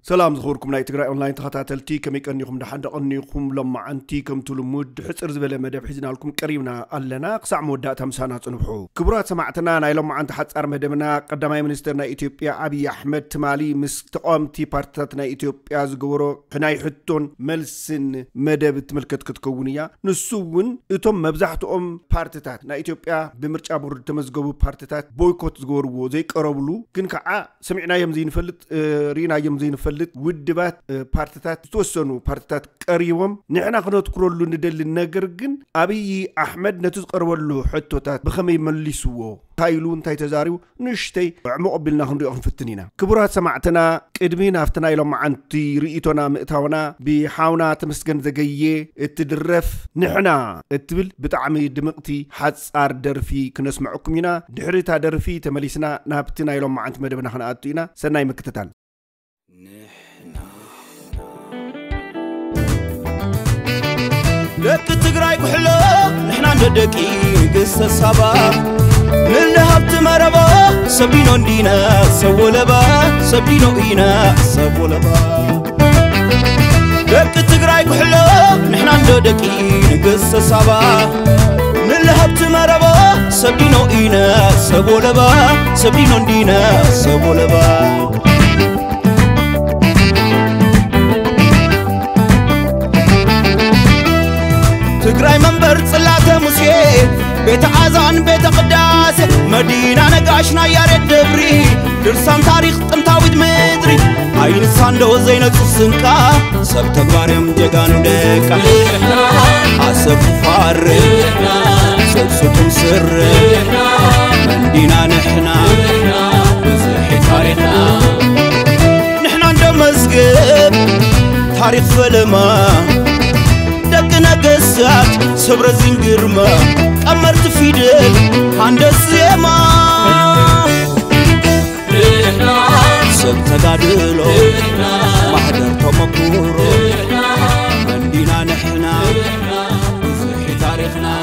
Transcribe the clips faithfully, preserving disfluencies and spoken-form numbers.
سلام زخوركم ناي تقرأ أونلاين تخطاتلتي كم يكنيكم دحان دقنيكم لما عنتي كم تلمود حسر زبالة مدب حزنا لكم قريبنا قلنا قصع مودات همسانات نبحو كبرات سمعتنا ناي لما عند حتى مدبنا قدماء منسترنا إثيوبيا أبي أحمد تمالي مستقامتي بارتاتنا إثيوبيا زغورو حناي حتون ملسن مدب تملكت كتكونية نسوون اتم مبزحتهم بارتات نا إثيوبيا بمرجع بورد تمزغبو بارتات بويكوت زغورو زي قربلو كن كعا سمعنا يمزين فلت رينا يمزين فلت ودبات بارتات توسنو بارتات قريوم نحنا خنوت كرولو ندل النجرجن أبي أحمد نتقرولو حتوتات بخمي مليسوو تايلون تاي تزاريو نشتي عمو قبلنا خنريو فتنينا كبرات سمعتنا قدمينا افتنا يلوم عنتي رئيتنا مئتاونا بحاونا تمسكن زقية التدرف نحنا التبل بتعمي دمقتي حتصار درفي كنسمعكم هنا دحريتا درفي تمليسنا نابتنا يلوم عنت مدبنا خناقاتينا سناي مكتتال لك تقرأي كحلو نحنا ندقي قصة صبا للهبت مربا سبينو ندينا سولبا سبينو إينا سولبا لك تقرأي كحلو نحنا ندقي قصة صبا للهبت مربا سبينو إينا سولبا سبينو ندينا سولبا تقرأي منبر صلاة موسى بيت عزان بيت قداس مدينة نقاشنا يا ريت دبري درسان تاريخ تنتاوي دمدري عين ساندو زينة السنكا سب تقباريم جيغان ديكا عصب فار سب ستم سر مدينة نحنا بزحي تاريخنا نحنا ندو مزقب تاريخ فلما دقنا قسات صبر زنقرما قمرت فيدل عند السيما سبت قادلو محضر تمكورو مندينا نحنا وزحي تاريخنا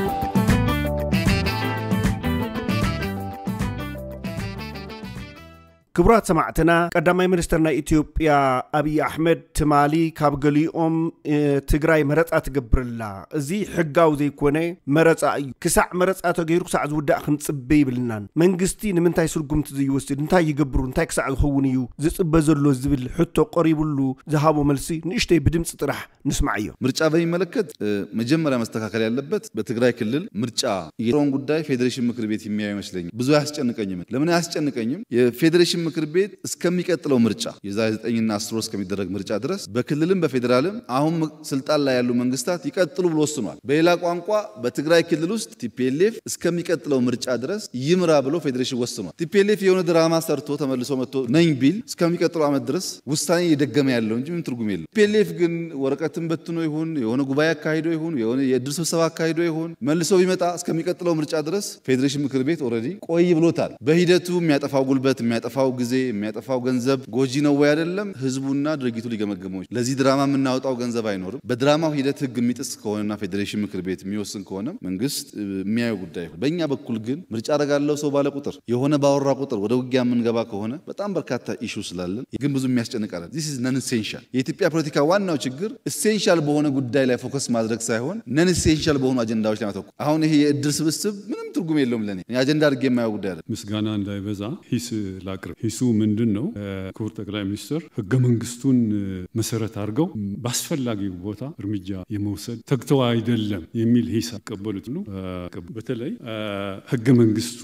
كبرات سمعتنا قدامي منسترنا إثيوبيا أبي أحمد تمالي كابقليهم تقراي مرت أتقبر الله زي حقاو زي كوني مرت أيو كسع مرت أتقيرو كسع زودا خنت سبي بلنان من قستي نمنتاي سلقم تزي وستي نمتاي يقبرو نمتاي كسع الخونيو زي سبزلو زبل حتو قريبلو ذهابو ملسي نشتي بدم سطرح نسمع أيو مرتشا بي ملكت مجمرة مستقاكل يالبت بتقراي كلل مرتشا يرون قداي فيدريشن مكربيت يمياي مشلين بزو يحسجنك أنيمن لمن يحسجنك أنيم فيدريشن ምክር ቤት እስከሚቀጥለው ምርጫ የዛሬ ዘጠኝ እና አስር እስከሚደረግ ምርጫ ድረስ በክልልም በፌደራልም አሁን ስልጣን ላይ ያሉ መንግስታት ይቀጥሉ ብሎ ወስኗል። በሌላ ቋንቋ በትግራይ ክልል ውስጥ ቲፒኤልኤፍ እስከሚቀጥለው ምርጫ ድረስ ይምራ ብሎ ፌዴሬሽን ወስኗል። ቲፒኤልኤፍ የሆነ ድራማ ሰርቶ ተመልሶ መጥቶ ነኝ ቢል እስከሚቀጥለው አመት ድረስ ውሳኔ እየደገመ ያለው እንጂ ምን ትርጉም የለም። ቲፒኤልኤፍ ግን ወረቀትን በትኖ ይሁን የሆነ ጉባኤ አካሂዶ ይሁን የሆነ የድር ስብሰባ አካሂዶ ይሁን መልሶ ቢመጣ እስከሚቀጥለው ምርጫ ድረስ ፌዴሬሽን ምክር ቤት ኦሬዲ ቆይ ብሎታል። በሂደቱ የሚያጠፋው ጉልበት የሚያጠፋው ጊዜ የሚያጠፋው ገንዘብ ጎጂ ነው ወይ አይደለም ህዝቡና ድርጊቱ ሊገመገመው ለዚህ ድራማ የምናወጣው ገንዘብ አይኖርም። በድራማው ሂደት ህግ የሚጥስ ከሆነና ፌዴሬሽን ምክር ቤት የሚወስን ከሆነ መንግስት የሚያየው ጉዳይ ነው። በእኛ በኩል ግን ምርጫ አደረጋለሁ ሰው ባለ ቁጥር የሆነ ባወራ ቁጥር ወደ ውጊያ የምንገባ ከሆነ በጣም በርካታ ኢሹ ስላለን ግን ብዙ የሚያስጨንቃል። this is non essential የኢትዮጵያ ፖለቲካ ዋናው ችግር ኤሴንሻል በሆነ ጉዳይ ላይ ፎከስ ማድረግ ሳይሆን non essential በሆኑ አጀንዳዎች ላይ ማተኮር። አሁን ይሄ የእድር ስብስብ ምንም ትርጉም የለውም ለኔ የአጀንዳ አድርጌ የማየው ጉዳይ አይደለም። ምስጋና እንዳይበዛ ሂስ ላቅርብ ሂሱ ምንድነው ክቡር ጠቅላይ ሚኒስትር ህገ መንግስቱን መሰረት አድርገው በአስፈላጊው ቦታ እርምጃ የመውሰድ ተግተው አይደለም የሚል ሂሳብ ቀበሉት ነው። በተለይ ህገ መንግስቱ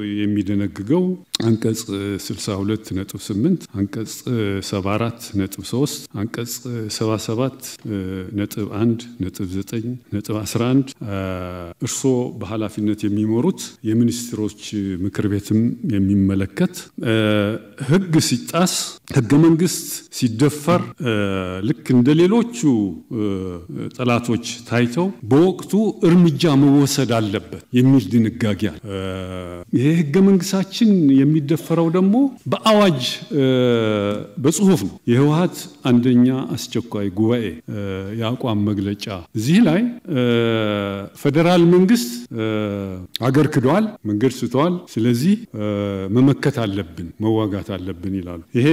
የሚደነግገው አንቀጽ ስልሳ ሁለት ነጥብ ስምንት አንቀጽ ሰባ አራት ነጥብ ሶስት አንቀጽ ሰባ ሰባት ነጥብ አንድ ነጥብ ዘጠኝ ነጥብ አስራ አንድ እርሶ በኃላፊነት የሚመሩት የሚኒስትሮች ምክር ቤትም የሚመለከት ህግ ሲጣስ ህገ መንግስት ሲደፈር ልክ እንደሌሎቹ ጠላቶች ታይተው በወቅቱ እርምጃ መወሰድ አለበት የሚል ድንጋጌ አለ። ይሄ ህገ መንግስታችን የሚደፈረው ደግሞ በአዋጅ በጽሁፍ ነው የህወሓት አንደኛ አስቸኳይ ጉባኤ ያቋም መግለጫ እዚህ ላይ ፌደራል መንግስት አገር ክዷል መንገድ ስቷል ስለዚህ መመከት አለብን መዋጋት አለብን ይላሉ ይሄ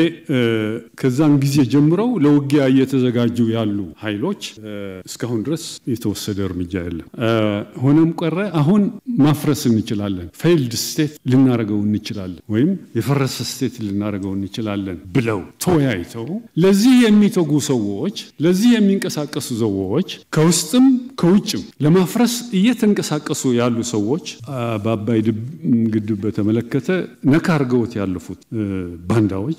ከዛን ጊዜ ጀምረው ለውጊያ እየተዘጋጁ ያሉ ኃይሎች እስካሁን ድረስ የተወሰደ እርምጃ የለም ሆነም ቀረ አሁን ማፍረስ እንችላለን ፌይልድ ስቴት ልናረጋው እንችላለን ወይም የፈረሰ ስቴት ልናረጋው እንችላለን ብለው ተወያይተው ለዚህ የሚተጉ ሰዎች ለዚህ የሚንቀሳቀሱ ሰዎች ከውስጥም ከውጭም ለማፍረስ እየተንቀሳቀሱ ያሉ ሰዎች በአባይ ግድብ በተመለከተ ነካርገውት ያለፉት ባንዳዎች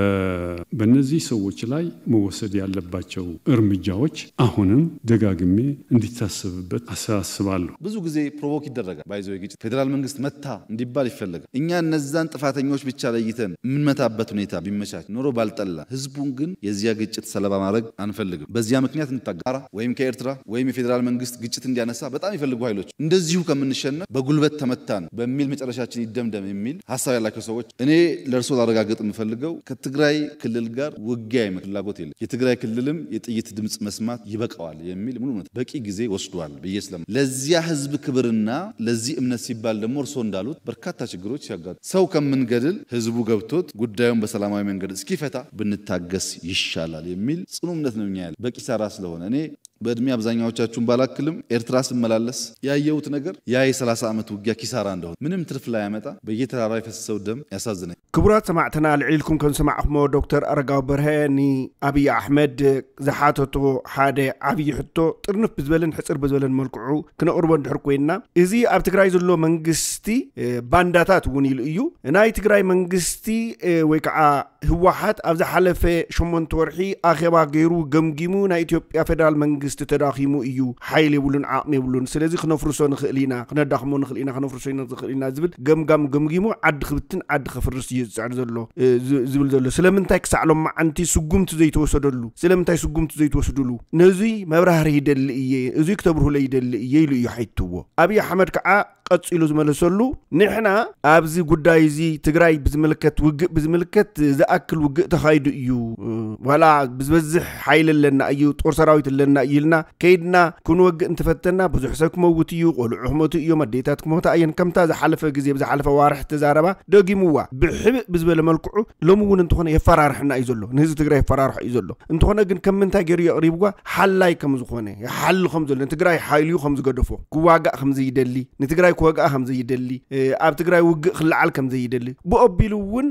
በእነዚህ ሰዎች ላይ መወሰድ ያለባቸው እርምጃዎች አሁንም ደጋግሜ እንዲታሰብበት አሳስባለሁ ብዙ ጊዜ ፕሮቮክ ይደረጋል ባይዘው ግጭት ፌደራል መንግስት መታ እንዲባል ይፈልጋል እኛ እነዛን ጥፋተኞች ብቻ ለይተን ምንመታበት ሁኔታ ቢመቻች ኖሮ ባልጠላ ህዝቡን ግን የዚያ ግጭት ሰለባ ማድረግ አንፈልግም በዚያ ምክንያት እንታጋራ ወይም ከኤርትራ ወይም የፌደራል መንግስት ግጭት እንዲያነሳ በጣም ይፈልጉ ኃይሎች እንደዚሁ ከምንሸነፍ በጉልበት ተመታን በሚል መጨረሻችን ይደምደም የሚል ሐሳብ ያላቸው ሰዎች እኔ ለርሶ ላረጋግጥ የምፈልገው ከትግራይ ክልል ጋር ውጊያ የመፍላጎት የለም የትግራይ ክልልም የጥይት ድምጽ መስማት ይበቃዋል የሚል ሙሉ እምነት በቂ ጊዜ ወስዷል በየስለም ለዚያ ህዝብ ክብርና ለዚህ እምነት ሲባል ደግሞ እርሶ እንዳሉት በርካታ ችግሮች ያጋጥ ሰው ከምንገድል ህዝቡ ገብቶት ጉዳዩን በሰላማዊ መንገድ እስኪፈታ ብንታገስ ይሻላል የሚል ጽኑ እምነት ነው ያለ በቂ ሰራ ስለሆነ እኔ በእድሜ አብዛኛዎቻችሁን ባላክልም ኤርትራ ስመላለስ ያየሁት ነገር ያ የ30 ዓመት ውጊያ ኪሳራ እንደሆነ ምንም ትርፍ ላይ ያመጣ በየተራራ የፈሰሰው ደም ያሳዝነኝ ክቡራት ሰማዕተና ልዕልኩም ከንሰማዕኩም ዶክተር አረጋው በርሃኒ አብይ አሕመድ ዘሓተቶ ሓደ ዓብይ ሕቶ ጥርንፍ ብዝበልን ሕጽር ብዝበልን መልክዑ ክነቅርቦ እንድሕር ኮይና እዚ ኣብ ትግራይ ዘሎ መንግስቲ ባንዳታት እውን ኢሉ እዩ ናይ ትግራይ መንግስቲ ወይ ከዓ ህወሓት ኣብ ዝሓለፈ ሸሞንተ ወርሒ ኣኼባ ገይሩ ገምጊሙ ናይ ኢትዮጵያ ፌደራል መንግስቲ ተዳኺሙ እዩ ሓይል ይብሉን ዓቕሚ ይብሉን ስለዚ ክነፍርሶ ንኽእሊና ክነዳኽሞ ንኽእሊና ክነፍርሶ ንኽእሊና ዝብል ገምጋም ገምጊሙ ዓዲ ክብትን ዓዲ ክፍርስ ይጽዕር ዘሎ ዝብል ዘሎ ስለምንታይ ክሳዕሎም ማዓንቲ ስጉምቲ ዘይተወሰደሉ ስለምንታይ ስጉምቲ ዘይተወሰደሉ ነዚ መብራህሪ ይደሊ እየ እዚ ክተብርሁ ለይደሊ እየ ኢሉ እዩ ሓይትዎ አብይ አሕመድ ከዓ ቀጽሉ ዝመለሰሉ ንሕና ኣብዚ ጉዳይ እዚ ትግራይ ብዝመልከት ውግእ ብዝመልከት ዘአክል ውግእ ተኻይዱ እዩ ወላ ብዝበዝሕ ሓይል ለና እዩ ጦር ሰራዊት ለና ይልና ከይድና ክንወግእ እንተፈተና ብዙሕ ሰብ ክመውት እዩ ቆልዑ ክመቱ እዩ መዴታት ክመቱ ኣየን ከምታ ዝሓለፈ ግዜ ብዝሓለፈ ዋርሕ ተዛረባ ደጊሙዋ ብሕብእ ብዝበለ መልክዑ ሎሚ እውን እንተኾነ የፈራርሕና እዩ ዘሎ ንህዝቢ ትግራይ የፈራርሕ እዩ ዘሎ እንተኾነ ግን ከም ምንታይ ገይሩ የቕሪብዋ ሓላይ ከም ዝኾነ ሓል ከም ዘሎ ትግራይ ሓይልዩ ከም ዝገደፎ ክዋጋእ ከም ዘይደሊ ንትግራይ ወጋ هم زي دلي أب تقرأ وق خلع كم زي دلي بقبلون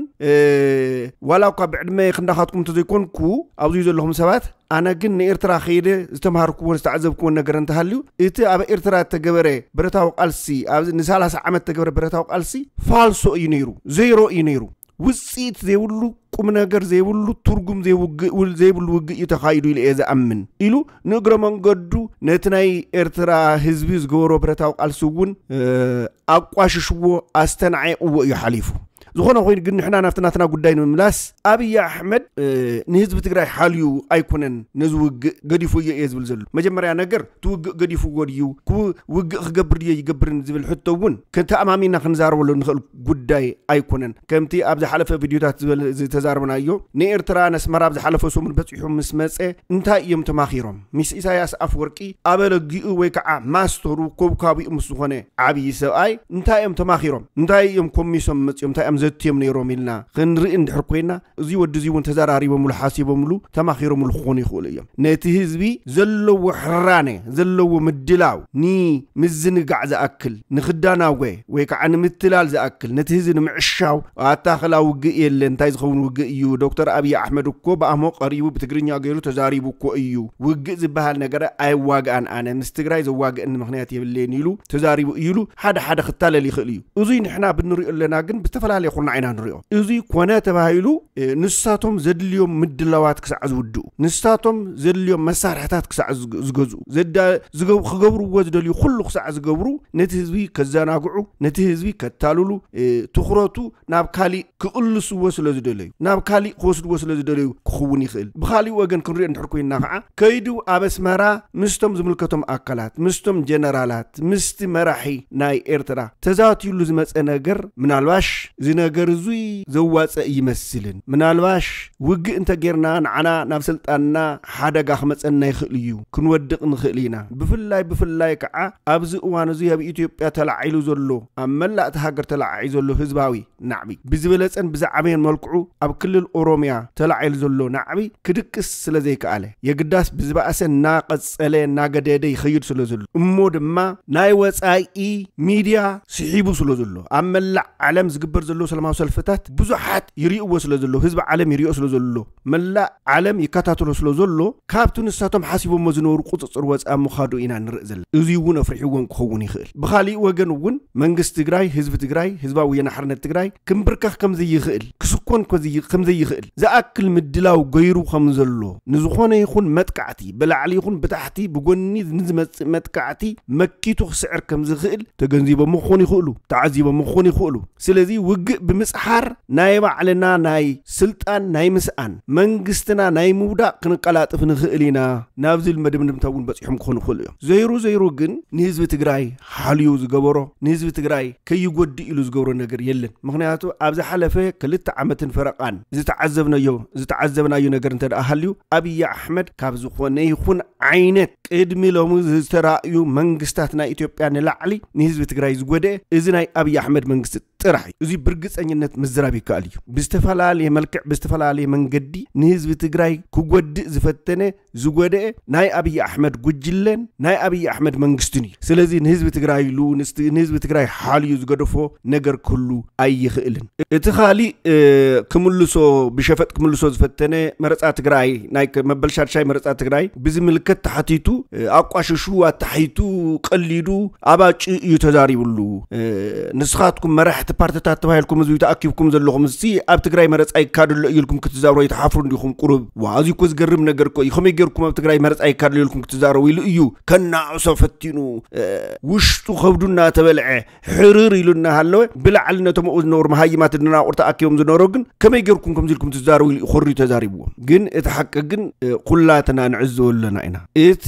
ولا قبل ما يخندخاتكم تزيكون كو أو زي لهم سبات أنا جن إرترا خيره استمهاركم واستعذبكم ونقرن تهلو إنت أب إرترا تجبره برتاو قلسي أب نسال سعمت تجبره برتاو قلسي فالسو ينيرو زيرو ينيرو وسيت زي ولو كم نجار زي ولو ترجم زي وج زي ولو وج يتخايلوا إلى إذا أمن إلو نقرأ من قدرو نتناي إرترا هزبيز جورو برتاو قلسون أقواش شو أستنعي ويحلفوا زخنا خوين قلنا إحنا نفتنا تنا قدين من ملاس أبي أحمد اه نهزب تقرأ حاليو أيكونن نزوج قديفو يزبل زل مجمع أنا قر تو قديفو قديو كو وج خجبر يجبر نزبل حتى ون كنت أمامينا خنزار ولا نخل قداي أيكونن كمتي أبز حلفة فيديوهات زي تزار من أيو نير ترى ناس مرة أبز حلفة سومن بس يحوم مسمس أنت يوم تماخيرهم مس إساياس أفوركي أبل جيو ويكع ماسترو كوب كابي مسخنة عبي سواي أنت يوم تماخيرهم أنت يوم كوميسوم يوم تأم زتيم نيرو ميلنا خنري إن حرقينا زي ودزي وانتزاراري وملحاسي وملو تماخيرو ملخوني خوليا نتهزبي زلو وحراني زلو ومدلاو ني مزن قاعد أكل نخدانا وي ويك عن متلال زأكل نتهزن معشاو واتاخلا وقئي اللي انتايز خون وقئيو دكتور أبي أحمد وكو بأمو قريبو بتقرينيا غيرو تزاريبو كو ايو وقئ زبها النقرة اي واقعان انا مستقراي زواقع ان مخنياتي باللي نيلو تزاريبو ايلو حدا حدا خطالة اللي خليو وزي نحنا بنريق لنا قن بتفلالي خلنا عينا نريقو إذي كونات بهايلو نساتهم زد اليوم مد اللوات كسعز ودو نساتهم زد اليوم مسارحتات كسعز زقزو زد زقو خقبرو وزد اليوم خلو كسعز قبرو نتهزبي كزاناقعو نتهزبي كتالولو تخرطو نابكالي كقلس وصل زدليو نابكالي خوصد وصل زدليو كخوني خيل بخالي وغن كنريق نحركوين ناقعا كيدو آبس مرا مستم زملكتهم أكلات مستم جنرالات مست مرحي ناي إرترا تزات يلو زمس اناقر من الواش زين ነገር ዙይ ዘዋጸ ይመስልን ምናልባሽ ውግ እንተ ጌርና ንዓና ናብ ስልጣንና ሓደጋ ክመጸና ይኽእል እዩ ክንወድቕ ንኽእል ኢና ብፍላይ ብፍላይ ከዓ ኣብዚ እዋን እዚ ኣብ ኢትዮጵያ ተላዒሉ ዘሎ ኣብ መላእቲ ሃገር ተላዒሉ ዘሎ ህዝባዊ ናዕቢ ብዝበለጸን ብዛዕበን መልክዑ ኣብ ክልል ኦሮሚያ ተላዒሉ ዘሎ ናዕቢ ክድቅስ ስለዘይከኣለ የግዳስ ብዝባእሰ ናቀጸለ ናገደደ ይኸይድ ስለዘሎ እሞ ድማ ናይ ወጻኢ ሚድያ ስሒቡ ስለዘሎ ኣብ መላእ ዓለም ዝግበር ዘሎ ሰላማዊ ሰልፍታት ብዙሓት ይሪእዎ ስለዘሎ ህዝቢ ዓለም ይሪኦ ስለዘሎ መላእ ዓለም ይከታተሎ ስለዘሎ ካብቱ ንሳቶም ሓሲቦም ዝነበሩ ቁጽጽር ወጻኢ ምኻዱ ኢና ንርኢ ዘለና እዚ እውን ኣፍሪሕዎን ክኸውን ይኽእል ብኻሊእ ወገን እውን መንግስቲ ትግራይ ህዝቢ ትግራይ ህዝባዊ ወያነ ሓርነት ትግራይ ክምብርካኽ ከም ዘይኽእል ክስኮን ከም ዘይኽእል ዝኣክል ምድላው ገይሩ ከም ዘሎ ንዝኾነ ይኹን መጥቃዕቲ ብላዕሊ ይኹን ብታሕቲ ብጎኒ ንዝመጽእ መጥቃዕቲ መኪቱ ክስዕር ከም ዝኽእል ተገንዚቦም ክኾን ይኽእሉ ተዓዚቦም ክኾን ይኽእሉ ስለዚ ውግእ ብምጽሓር ናይ ባዕልና ናይ ስልጣን ናይ ምስኣን መንግስትና ናይ ምውዳቕ ክንቀላጥፍ ንኽእል ኢና ናብዚ መደምደምታውን በጽሖም ክኾን ይኽእሉ እዮም ዘይሩ ዘይሩ ግን ንህዝቢ ትግራይ ሓልዩ ዝገበሮ ንህዝቢ ትግራይ ከይጎዲ ኢሉ ዝገብሮ ነገር የለን ምክንያቱ ኣብ ዝሓለፈ ክልተ ዓመትን ፈረቃን ዝተዓዘብናዮ ዝተዓዘብናዮ ነገር እንተ ደኣ ሃልዩ አብይ አሕመድ ካብ ዝኾነ ይኹን ዓይነት ቅድሚ ሎሙ ዝተራእዩ መንግስታት ናይ ኢትዮጵያ ንላዕሊ ንህዝቢ ትግራይ ዝጎደ እዚ ናይ አብይ አሕመድ መንግስት ጥራሕ እዚ ብርግጸኝነት ምዝራብ ይካል እዩ ብዝተፈላለየ መልክዕ ብዝተፈላለየ መንገዲ ንህዝቢ ትግራይ ክጎድእ ዝፈተነ ዝጎደ ናይ አብይ አሕመድ ጉጅለን ናይ አብይ አሕመድ መንግስትን እዩ ስለዚ ንህዝቢ ትግራይ ሉ ንህዝቢ ትግራይ ሓልዩ ዝገደፎ ነገር ኩሉ ኣይኽእልን እቲ ኻሊ ክምልሶ ብሸፈጥ ክምልሶ ዝፈተነ መረጻ ትግራይ ናይ መበልሻድሻይ መረጻ ትግራይ ብዝምልከት ተሓቲቱ አቋሽሹ አታሒቱ ቀሊዱ አባጭ እዩ ተዛሪብሉ ንስኻትኩም መራሕቲ ፓርቲታት ተባሂልኩም ዝዩ ተኣኪብኩም ዘለኹም እዚ ኣብ ትግራይ መረጻ ይካድሉ ኢልኩም ክትዛረቡ ይተሓፍሩ እንዲኹም ቁሩብ ዋዚ ኮ ዝገርም ነገር ኮ ይኸመይ ጌርኩም ኣብ ትግራይ መረጻ ይካድሉ ኢልኩም ክትዛረቡ ኢሉ እዩ ከናዕሶ ፈቲኑ ውሽጡ ከብዱና ተበልዐ ሕርር ኢሉና ሃለወ ብላዕልነቶም ዝነበሩ መሃይማት ድናቁር ተኣኪቦም ዝነበሩ ግን ከመይ ጌርኩም ከም ዝልኩም ትዛረቡ ኢሉ ይኹሪ ተዛሪብዎም ግን እቲ ሓቂ ግን ኩላትና ንዕዘበለና ኢና እቲ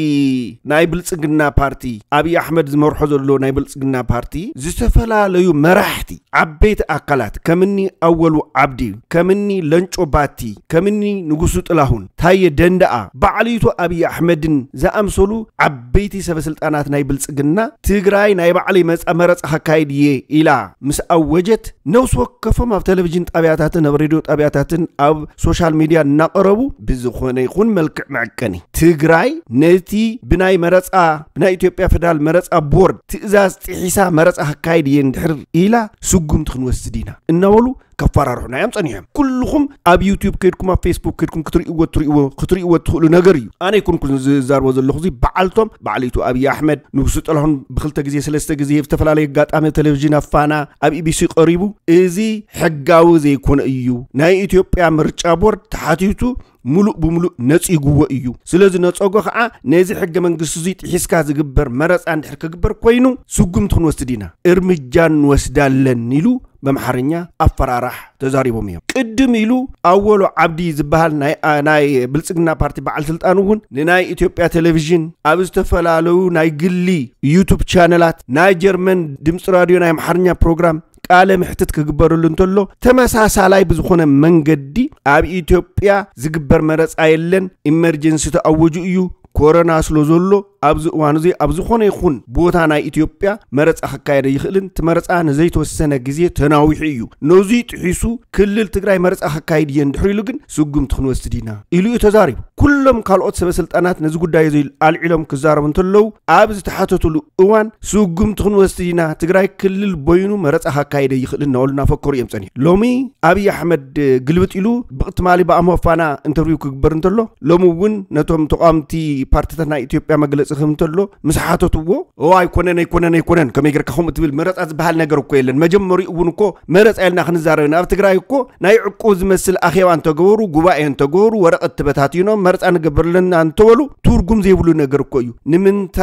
ናይ ብልጽግና ፓርቲ አብይ አሕመድ ዝመርሖ ዘሎ ናይ ብልጽግና ፓርቲ ዝተፈላለዩ መራሕቲ ዓበይቲ ኣካላት ከምኒ ኣወሉ ዓብዲ ከምኒ ለንጮ ባቲ ከምኒ ንጉሱ ጥላሁን ታየ ደንዳኣ ባዕሊቱ አብይ አሕመድን ዘኣምሰሉ ዓበይቲ ሰበስልጣናት ናይ ብልጽግና ትግራይ ናይ ባዕሊ መጻ መረጻ ካይድየ ኢላ ምስ ኣወጀት ነውስ ወከፎም ኣብ ቴሌቪዥን ጣብያታትን ኣብ ሬድዮ ጣብያታትን ኣብ ሶሻል ሚድያ እናቀረቡ ብዝኾነ ይኹን መልክዕ መዐቀኒ ትግራይ ነቲ ብናይ መረጻ ብናይ ኢትዮጵያ ፌደራል መረጻ ቦርድ ትእዛዝ ጥሒሳ መረጻ ካይድየ እንድሕር ኢላ ስጉምት ክንወስድ ኢና እናበሉ كفارارحنا يام صنيهم كلهم اب يوتيوب كيدكم اب فيسبوك كيدكم كتريو تريو كتريو تخلو نغر እዩ انا يكون كل زارو زلخو زي بعلتهم بعليتو ابي احمد نغسو طلحون بخلته غزي سلسته غزي يفتفلالي غاطامه تلفزيون افانا اب اي بي سي قريبو ازي حغاو زي يكون እዩ ናይ ኢትዮጵያ ምርጫ ቦርድ ተሓቲቱ ሙሉእ ብሙሉእ ነጽይጉዎ እዩ ስለዚ ነጸጎ ከዓ ነዚ ሕገ መንግስት እዚ ጥሒስካ ዝግበር መረጻ እንድሕር ክግበር ኮይኑ ስጉምት ክንወስድ ኢና እርምጃን ወስዳለን ኢሉ በመሐረኛ አፈራራህ ተዛሪቦም እዮም ቅድም ኢሉ አወሉ ዓብዲ ዝበሃል ናይ ናይ ብልጽግና ፓርቲ በዓል ስልጣኑን ናይ ኢትዮጵያ ቴሌቪዥን ኣብ ዝተፈላለው ናይ ግሊ ዩቲዩብ ቻነላት ናይ ጀርመን ድምጽ ራዲዮ ናይ መሐረኛ ፕሮግራም ቃለ ምሕትት ክግበሩሉ እንተሎ ተመሳሳላይ ብዝኾነ መንገዲ ኣብ ኢትዮጵያ ዝግበር መረጻ የለን ኢመርጀንሲ ተአወጁ እዩ ኮሮና ስለዘሎ ኣብዚ እዋን እዚ ኣብ ዝኾነ ይኹን ቦታ ናይ ኢትዮጵያ መረጻ ክካየድ ይኽእልን ተመረጻ ንዘይተወሰነ ግዜ ተናዊሑ እዩ ነዚ ጥሒሱ ክልል ትግራይ መረጻ ክካየድ ይንድሕሪሉ ግን ስጉምት ክንወስድ ኢና ኢሉ ተዛሪቡ ኩሎም ካልኦት ሰበስልጣናት ነዚ ጉዳይ እዚ አልዒሎም ክዛረቡ እንተለው ኣብ ዝተሓተቱሉ እዋን ስጉምት ክንወስድ ኢና ትግራይ ክልል ቦይኑ መረጻ ክካየድ ይኽእል እናውልና ፈከሩ እዮም ጸኒ ሎሚ አብይ አሕመድ ግልብጥ ኢሉ ብቅትማሊ በአሞፋና ኢንተርቪው ክግበር እንተሎ ሎሚ እውን ነቶም ተቋምቲ ፓርቲታት ኢትዮጵያ መግለጽ خمتلو مسحاتو او አይኮነን አይኮነን አይኮነን ከመይገር ከሆም ትብል መረጻ ዝባሃል ነገር እኮ የለን መጀመሪ እውን እኮ መረጻ ያልና ክንዛረና ኣብ ትግራይ እኮ ናይ ዕቁብ ዝመስል አኺዋን ተገበሩ ጉባኤን ተገበሩ ወረቀት ተበታቲኖ መረጻ ንገበርልና አንተወሉ ቱርጉም ዘይብሉ ነገር እኮ እዩ ንምንታይ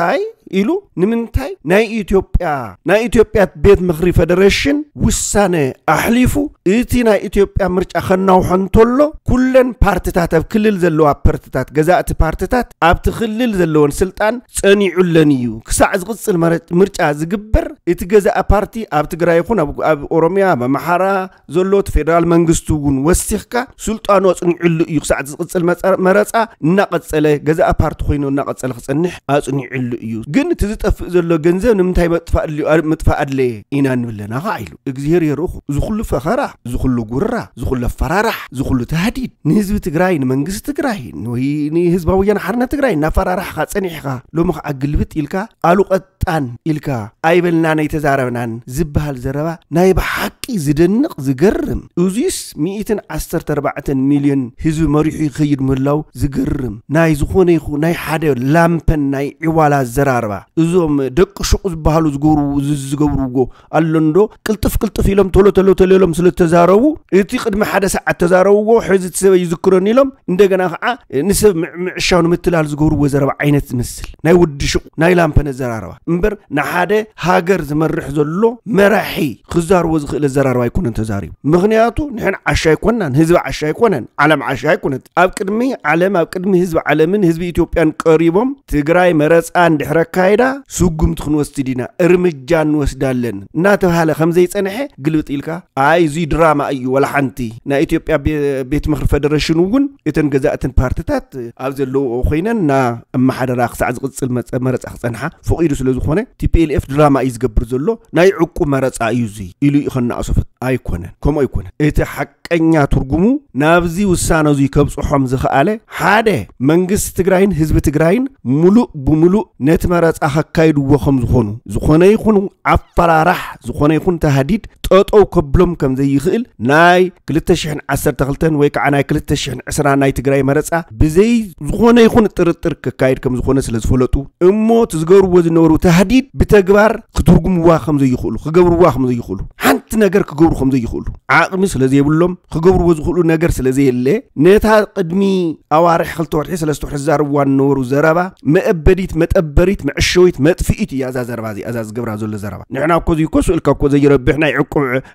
ኢሉ ንምንታይ ናይ ኢትዮጵያ ናይ ኢትዮጵያ ቤት ምክሪ ፌደሬሽን ውሳነ ኣሕሊፉ እቲ ናይ ኢትዮጵያ ምርጫ ከናው ሓንቶሎ ኩለን ፓርቲታት ኣብ ክልል ዘለዋ ፓርቲታት ገዛእቲ ፓርቲታት ኣብቲ ክልል ዘለዎን ስልጣን ጸኒዑለን እዩ ክሳዕ ዝቅጽል ምርጫ ዝግበር እቲ ገዛእ ፓርቲ ኣብ ትግራይ ይኹን ኣብ ኦሮሚያ በመሓራ ዘሎት ፌደራል መንግስቱ ውን ወሲኽካ ስልጣኑ ጸኒዑሉ እዩ ክሳዕ ዝቅጽል መረጻ እናቀጸለ ገዛእ ፓርቲ ኮይኑ እናቀጸለ ክጸንሕ ኣጽኒዑሉ እዩ ግን ትዝጠፍእ ዘሎ ገንዘብ ንምንታይ መጥፋእ መጥፋእ ኣድለ ኢና ንብለና ኢሉ እግዚአብሔር ይሩኹ ዝኹሉ ፈኸራ ዝኹሉ ጉራ ዝኹሉ ፈራራሕ ዝኹሉ ተሃዲድ ንህዝቢ ትግራይ ንመንግስቲ ትግራይ ወይ ንህዝባዊ ወያነ ሓርነት ትግራይ ናፈራራሕካ ጸኒሕካ ሎሚ ከአግልብጥ ኢልካ ኣሉቀጣን ኢልካ ኣይበልና ናይ ተዛረብናን ዝበሃል ዘረባ ናይ በሓቂ ዝደንቕ ዝገርም እዚስ مئة وعشرة وأربعة ሚሊዮን ህዝቢ መሪሑ ይኸይድ ምላው ዝገርም ናይ ዝኾነ ይኹ ናይ ሓደ ላምፐን ናይ ዕዋላ ዘራርባ እዞም ደቅ ሹቅ ዝበሃሉ ዝገብሩ ዝገብሩጎ ኣሎንዶ ቅልጥፍ ቅልጥፍ ኢሎም ቶሎ ቶሎ ቶሎ ኢሎም ስለተዛረቡ እቲ ቅድመ ሓደ ሰዓት ተዛረቡጎ ሕዚ ሰብ ይዝክሮን ኢሎም እንደገና ከዓ ንሰብ ምዕሻው ንምትላል ዝገብሩዎ ዘረባ ዓይነት ዝመስል ናይ ውድ ሹቅ ናይ ላምፐን ዘራርባ እምበር ንሓደ ሃገር ዝመርሕ ዘሎ መራሒ ክዛርዎ ዝኽእል ዘራርባ ይኩነን ተዛሪቡ ምኽንያቱ ንሕና ዓሻ ይኮናን ህዝቢ ዓሻ ይኮነን ዓለም ዓሻ ይኮነት ኣብ ቅድሚ ዓለም ኣብ ቅድሚ ህዝቢ ዓለምን ህዝቢ ኢትዮጵያን ቀሪቦም ትግራይ መረጻ እንድሕረ ካይዳ ሱጉምት ክንወስድ ዲና እርምጃ እንወስዳለን እናተባሃለ ከምዘይ ጸንሐ ግልብጥ ኢልካ ኣይ እዚ ድራማ እዩ ወላ ሓንቲ ናይ ኢትዮጵያ ቤት ምክሪ ፌደሬሽን ውን እተን ገዛእትን ፓርቲታት ኣብ ዘለው ኮይነን ና ማሕደራ ክሳዕ ዝቅጽል መረጻ ክጸንሓ ፈቂዱ ስለዝኾነ ቲፒኤልኤፍ ድራማ እዩ ዝገብር ዘሎ ናይ ዕቁብ መረጻ እዩ እዚ ኢሉ ይኸና ኣሶፈት ኣይኮነን ከምኡ ኣይኮነን እቲ ሓቀኛ ትርጉሙ ናብዚ ውሳነ እዚ ከብጽሖም ዝኽኣለ ሓደ መንግስቲ ትግራይን ህዝቢ ትግራይን ሙሉእ ብሙሉእ ነቲ መረጻ ከካይድዎ ከም ዝኾኑ ዝኾነ ይኹን ኣፈራራሕ ዝኾነ ይኹን ተሃዲድ ጠጠው ከብሎም ከም ዘይኽእል ናይ ክልተ ሽሕ ዓሰርተ ክልተ ወይ ከዓ ናይ ክልተ ሽሕ ዕስራ ናይ ትግራይ መረጻ ብዘይ ዝኾነ ይኹን ጥርጥር ከካይድ ከም ዝኾነ ስለዝፈለጡ እሞ ትዝገርዎ ዝነበሩ ተሃዲድ ብተግባር ክትርጉምዋ ከም ዘይኽእሉ ክገብርዋ ከም ዘይኽእሉ ሓንቲ ነገር ክገብሩ ከም ዘይኽእሉ ዓቕሚ ስለዘይብሎም ክገብርዎ ዝኽእሉ ነገር ስለዘየለ ነታ ቅድሚ ኣዋርሕ ክልተ ወርሒ ሰለስተ ወርሒ ዝዛረብዋ ዝነበሩ ዘረባ መአበዲት መጠበሪት ምዕሸዊት መጥፊኢት እያ እዛ ዘረባ እዚ እዛ ዝገብራ ዘሎ ዘረባ ንሕና እኮ እዚ እኮ ስእልካ እኮ ዘይረብሕ ናይ ዕቁብ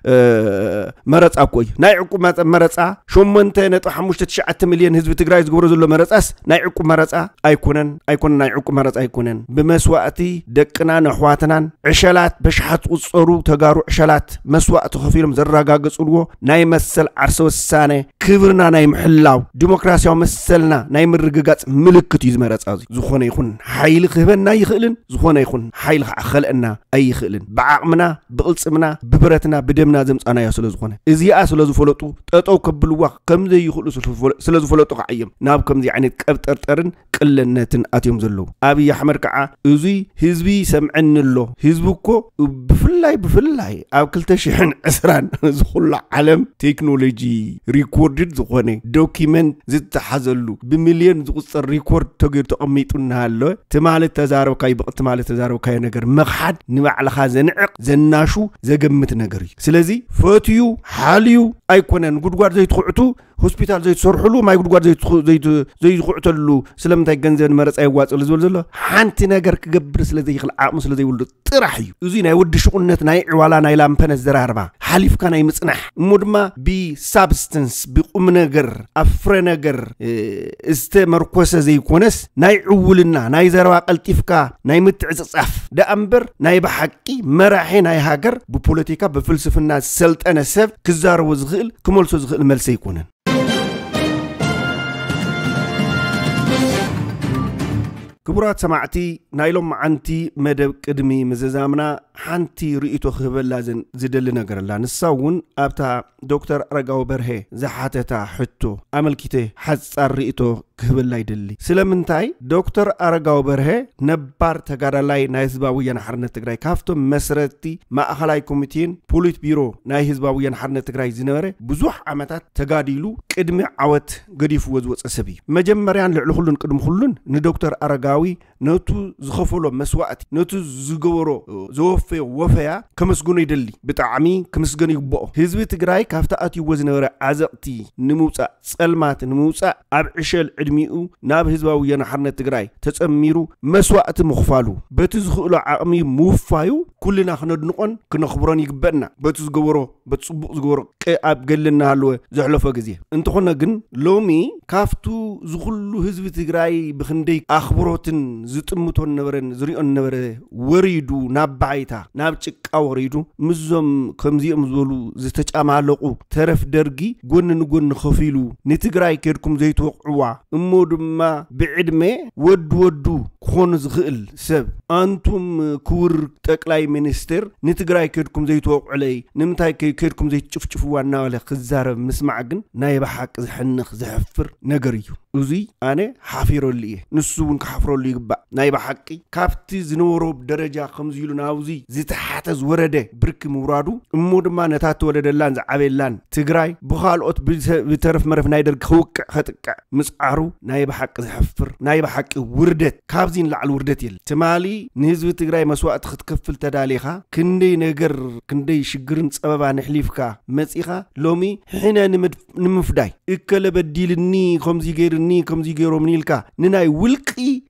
መረጻ እኮ እዩ ናይ ዕቁብ መረጻ ሸሞንተ ነጥቢ ሓሙሽተ ትሽዓተ ሚልዮን ህዝቢ ትግራይ ዝገብሮ ዘሎ መረጻስ ናይ ዕቁብ መረጻ ኣይኮነን ኣይኮነን ናይ ዕቁብ መረጻ ኣይኮነን ብመስዋእቲ ደቅና ነሕዋትናን ዕሸላት በሽሓት ቁጸሩ ተጋሩ ዕሸላት መስዋእቲ ከፊሎም ዘረጋግጽልዎ ናይ መሰል ዓርሰ ወሳነ ክብርና ናይ ምሕላው ዲሞክራሲያዊ መሰልና ናይ ምርግጋጽ ምልክት እዩ ዝመረጻ እዚ ዝኾነ ይኹን ሓይሊ ክህበና ይኽእልን ዝኾነ ይኹን ሓይሊ ከኣኸለና ኣይኽእልን ብዓቕምና ብቕልጽምና ብብረትና ብደምና ዘምጻናዮ ስለዝኾነ እዚኣ ስለዝፈለጡ ጠጠው ከብልዋ ከምዘይ ይኽእሉ ስለዝፈለጡ ከዓዮም ናብ ከምዚ ዓይነት ቀብጠርጠርን ቅልነትን ኣትዮም ዘለዉ ኣብይ ኣሕመድ ከዓ እዚ ህዝቢ ሰምዐንሎ ህዝቢ እኮ ብፍላይ ብፍላይ ኣብ ክልተ ሽሕ ዕስራ ዝኹሉ ዓለም ቴክኖሎጂ ሪኮርድድ ዝኾነ ዶኪመንት ዝተሓዘሉ ብሚልዮን ዝቁጸር ሪኮርድ ተገይሩ ተቐሚጡና ኣሎ ትማለት ተዛረብካይ ብቕቲ ማለት ተዛረብካይ ነገር መኽሓድ ንባዕልኻ ዘንዕቕ ዘናሹ ዘገምት ነገር እዩ ስለዚ ፈትዩ ሓልዩ ኣይኮነን ጉድጓድ ዘይትኹዕቱ ሆስፒታል ዘይትሰርሑሉ ማይ ጉድጓድ ዘይትኹዕተሉ ስለምንታይ ገንዘብ መረጻ ይዋጽሉ ዝብል ዘሎ ሓንቲ ነገር ክገብር ስለዘይኽእል ዓቕሙ ስለዘይብሉ ጥራሕ እዩ እዚ ናይ ውድ ሽቁነት ናይ ዕዋላ ናይ ላምፐነስ ዘራርባ ሓሊፍካ ናይ ምጽናሕ እሞ ድማ ብሳብስተንስ ብቁም ነገር ኣፍረ ነገር ዝተመርኮሰ ዘይኮነስ ናይ ዕውልና ናይ ዘረባ ቀልጢፍካ ናይ ምትዕጽጻፍ ደኣምበር ናይ በሓቂ መራሒ ናይ ሃገር ብፖለቲካ ብፍልስፍና ሰልጠነ ሰብ ክዛረቦ ዝኽእል ክመልሶ ዝኽእል መልሲ ይኮነን ክቡራት ሰማዕቲ ናይሎም ማዓንቲ መደብ ቅድሚ ምዝዛምና ሓንቲ ርእይቶ ክህበላ ዝደሊ ነገር ኣላ ንሳ እውን ኣብታ ዶክተር ኣረጋዊ በርሄ ዝሓተታ ሕቶ ኣመልኪተ ሓጻር ርእይቶ ክህበላ ይደሊ ስለምንታይ ዶክተር ኣረጋዊ በርሄ ነባር ተጋዳላይ ናይ ህዝባዊ ወያነ ሓርነት ትግራይ ካፍቶም መስረቲ ማእኸላይ ኮሚቴን ፖሊት ቢሮ ናይ ህዝባዊ ወያነ ሓርነት ትግራይ ዝነበረ ብዙሕ ዓመታት ተጋዲሉ ቅድሚ ዓወት ገዲፍዎ ዝወፀ ሰብ እዩ መጀመርያን ልዕሊ ኩሉን ቅድሚ ኩሉን ንዶክተር ኣረጋዊ ትግራዋዊ ነቱ ዝኸፈሎ መስዋዕቲ ነቱ ዝገበሮ ዘወፈ ወፈያ ከመስግኖ ይደሊ ብጣዕሚ ከመስግኖ ይግብኦ ህዝቢ ትግራይ ካፍታኣት ይወዝነበረ ዓዘቕቲ ንምውፃእ ጸልማት ንምውፃእ ኣብ ዕሸል ዕድሚኡ ናብ ህዝባዊ የናሕርነት ትግራይ ተጸሚሩ መስዋዕቲ ምኽፋሉ በቲ ዝኽእሎ ዓቕሚ ምውፋዩ ኩልና ክነድንቆን ክነኽብሮን ይግበአና በቲ ዝገበሮ በጽቡቕ ዝገበሮ ኣብ ገለና ሃለወ ዘሕለፈ ግዜ እንተኾነ ግን ሎሚ ካፍቱ ዝኹሉ ህዝቢ ትግራይ ብኽንደይ ኣኽብሮትን ዝጥምቶን ነበረን ዝሪኦን ነበረ ወሪዱ ናብ ባይታ ናብ ጭቃ ወሪዱ ምዞም ከምዚኦም ዝበሉ ዝተጫማለቁ ተረፍ ደርጊ ጎን ንጎን ከፊሉ ንትግራይ ከድኩም ዘይተወቅዕዋ እሞ ድማ ብዕድመ ወድ ወዱ ክኾን ዝኽእል ሰብ አንቱም ክቡር ጠቅላይ ሚኒስትር ንትግራይ ከድኩም ዘይተወቅዕለይ ንምንታይ ከድኩም ዘይትጭፍጭፍዋ እናበለ ክዛረብ ምስማዕ ግን ናይ ባሓቅ ዝሕንኽ ዝሕፍር ነገር እዩ እዚ ኣነ ሓፊሮሉ እየ ንሱ እውን ክሓፍረሉ ይግባእ ናይ ባሓቂ ካብቲ ዝነበሮ ደረጃ ከምዚ ኢሉ ናብዚ ዝተሓተ ዝወረደ ብርኪ ምውራዱ እሞ ድማ ነታት ተወለደላን ዝዓበየላን ትግራይ ብኻልኦት ብተረፍ መረፍ ናይ ደርጊ ክውቅዕ ከጥቅዕ ምፅዓሩ ናይ ባሓቂ ዝሕፍር ናይ ባሓቂ ውርደት ካብዚ ንላዕሊ ውርደት የለ ትማሊ ንህዝቢ ትግራይ መስዋዕቲ ክትከፍል ተዳሊኻ ክንደይ ነገር ክንደይ ሽግርን ፀበባ ንሕሊፍካ መፂኻ ሎሚ ሕነ ንምፍዳይ እከለ በዲልኒ ከምዚ ገይርኒ ከምዚ ገይሮም ንኢልካ ንናይ ውልቂ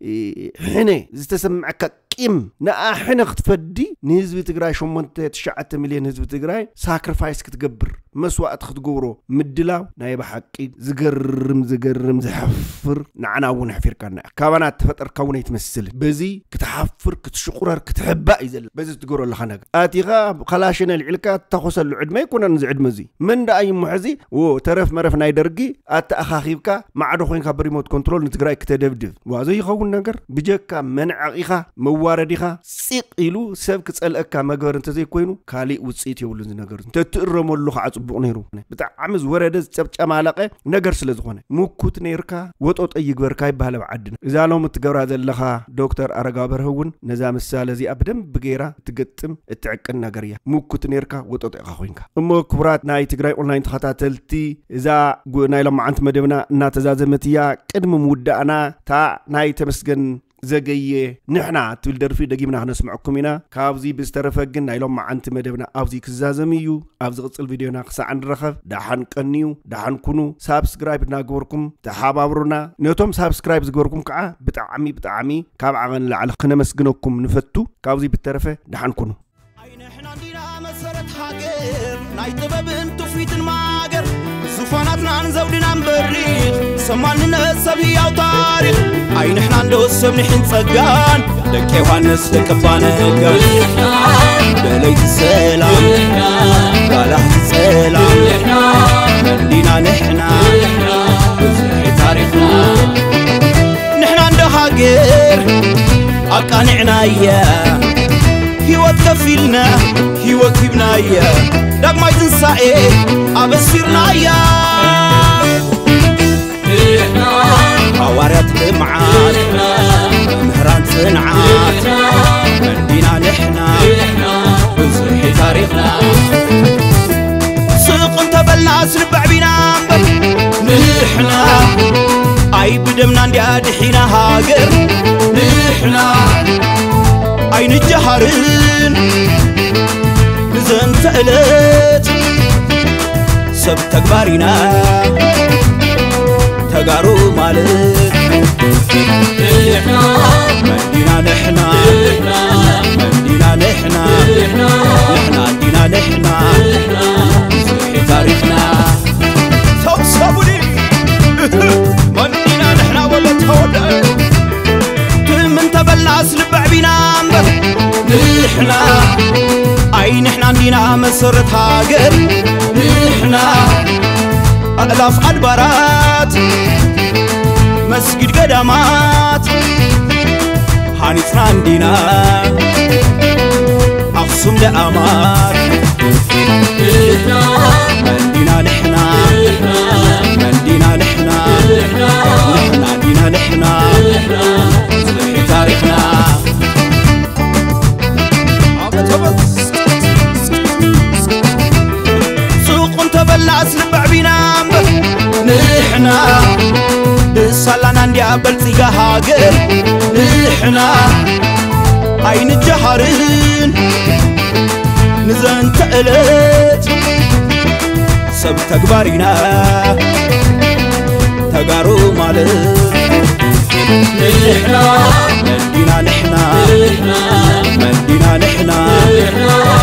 ሕነ ዝተሰምዐካ ቂም ንኣሕነ ክትፈዲ ንህዝቢ ትግራይ ሸሞንተ ትሽዓተ ሚልዮን ህዝቢ ትግራይ ሳክሪፋይስ ክትገብር መስዋዕቲ ክትገብሮ ምድላው ናይ ባሓቂ ዝገርም ዝገርም ዝሕፍር ንዓና እውን ሕፊርካና ካባና ተፈጠርካ እውን ይትመስል በዚ ክትሓፍር ክትሽቁረር ክትሕባእ ይዘለ በዚ ትገብሮ ኣለኻ ነገር ኣቲኻ خلاشنا العلكة تخصل العدمة يكون نزعد مزي من دا أي محزي و ترف مرف نايدرجي أت أخاخيبك مع دخوين خبر ريموت كنترول نتقرأ كتدفدف وهذا يخون نجر بجك منع إخا مواردها سيق إلو سبك تسألك ما جرن تزي كوينو خالي وتسيت يقولون نجر تترم اللخ عصب نيرو بتاع عمز ورد سبت عمالقة نجر سلزخونه مو كوت نيركا وتقط أي جبر كاي بهلا بعدنا إذا لو متجرى هذا اللخا دكتور أرجابر هون نظام السالزي أبدم بجيرة تقتم التعكن نجريا مو كوت نيركا وتقط أخوينك أما كبرات ناي تجري أونلاين تخطاتلتي إذا ناي لما أنت مدبنا ناتزازمتيا كدم مودة أنا تا ناي تمسجن زجية نحنا تقدر في دقيقة نحن نسمعكم هنا كابزي بسترفقن نايلهم مع أنت مدبنا أبزي كزازميو أبزي قص الفيديو ناقص عن رخف دحن كنيو دحن كونو سابسكرايب ناقوركم تحابابرونا نيوتهم سابسكرايب زقوركم كعا بتعمي بتعمي كاب عن على قناة مسجنكم نفتو كابزي بالترفة دحن كونو نحنا عندنا مسرة حاجر نايت بابن تفيت الماجر زفاناتنا نزودنا نبريخ سمعنا السبي أو تاريخ أي نحنا عنده السبن حين صقان لك يوانس لك بانهقان بليت السلام بلحت السلام مدينة نحنا بزحي تاريخنا نحنا عنده حاجر أقانعنا إياه هيوت كفيلنا هيوت كيبنا يا داك ما يتنسعي أبصيرنا يا إحنا حوارات المعاد مهران صنعات مدينة نحنا بنصحي تاريخنا سوق انتبلنا سنبع بينا نحنا أي بدمنا ندياد حينا هاجر نحنا عين الجهرين نزن تقلت سب تكبارينا تقارو مالك مدينة نحنا مدينة نحنا نحنا دينا نحنا صحي تاريخنا صوب صابوني مدينة نحنا ولا تهودي من تبلنا سلبع بينا نحنا أي نحنا عندنا مسرة هاجر نحنا ألاف أدبارات مسجد قدامات حانيتنا عندنا أقسم لأمات مدينة نحنا مدينة نحنا نحنا دينا نحنا صحي تاريخنا سوق انتبلع سنبع بينا نحنا السلان عندي بلسيقا هاجر نحنا عين الجحرين نزان تقلت سب تكبارينا تقارو مالك نحنا مدينة نحنا مدينة نحنا